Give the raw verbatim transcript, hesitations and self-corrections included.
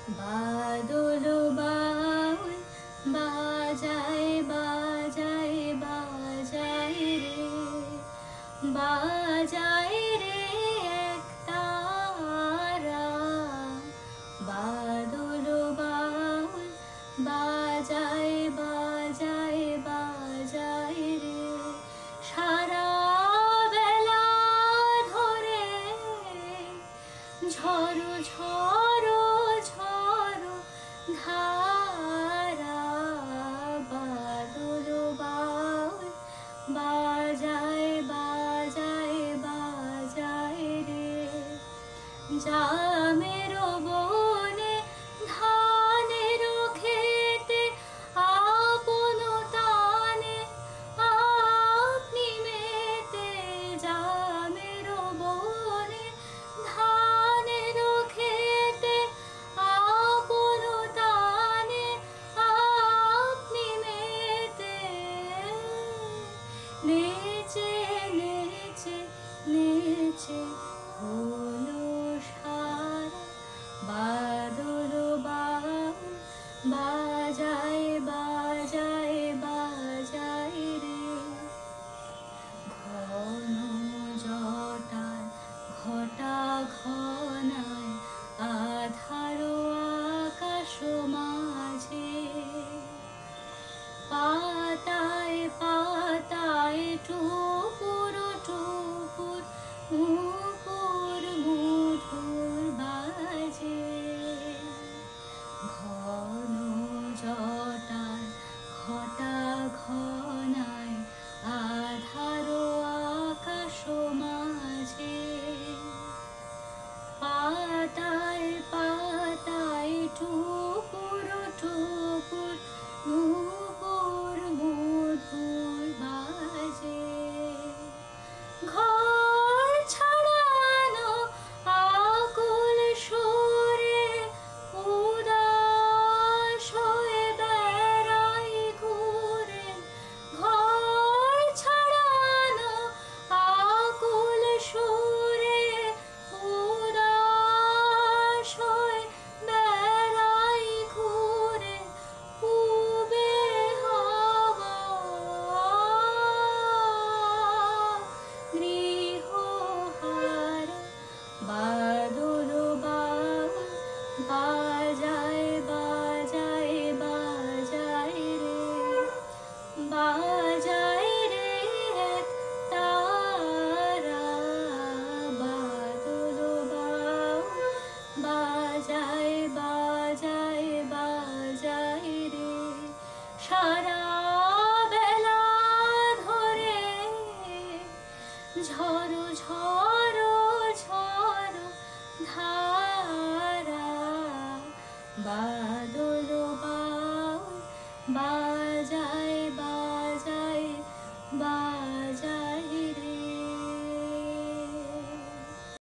বাদল বাউল বাজায় বাজায় বাজায় রে, বাজায় রে এক তারা। বাদল বাউল বাজায় বাজায় বাজায় রে, সারা বেলা ধরে ঝড়ো ঝড়ো ঝড়ো ধারা। বাদল বাউল বাজায় বাজায় বাজায় রে, জামের বনে ধানের খেতে আপন তানে আপনি মেতে। জামের বনে ধানের খেতে আপন তানে আপনি মেতে। নেচে নেচে নেচে হলো সারা, বাদল বাউল বাজায় বাজায় বাজায় রে। ঘন জটার ঘটা ঘনায় আধারো আকাশ মাঝে, পাতায় পাতায় টুপুর টুপুর মুপুর মধুর বাজে। ঘন জটার ঘটা ঘনায় আধারো আকাশ মাঝে, পাতায় পাতায় টুপুর টুপুর মুপুর মধুর বাজে। ঘর ছাড়ানো আকুল সুরে উদাস হয়ে বেড়াই ঘুরে। ঘর ছাড়ানো আকুল সুরে উদাস হয়ে বেড়াই ঘুরে। পূবে হাওয়া গৃহহারা, বাদল বাউল বাজায় বাজায় বাজায় রে, বাজায় রে এক তারা। বাদল বাউল বাজায় বাজায় বাজায় রে, সারা বেলা ধরে ঝড়ো ঝড়ো ঝড়ো ধারা। বাদল বাউল বাজায়